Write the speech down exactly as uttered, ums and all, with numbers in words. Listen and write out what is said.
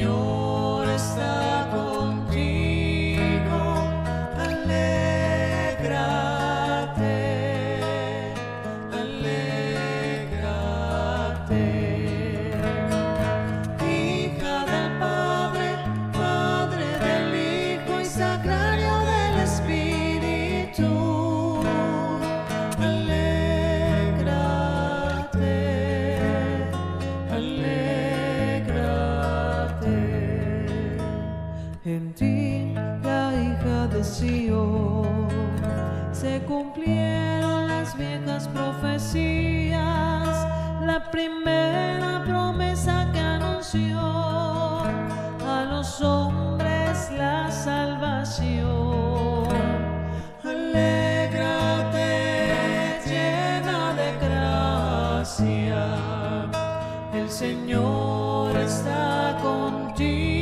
Señor está contigo, alégrate, alégrate. Hija del Padre, Padre del Hijo y Sagrario del Espíritu, alégrate, alégrate. En ti, la hija de Sión, se cumplieron las viejas profecías, la primera promesa que anunció a los hombres la salvación. Alégrate, llena de gracia, el Señor está contigo.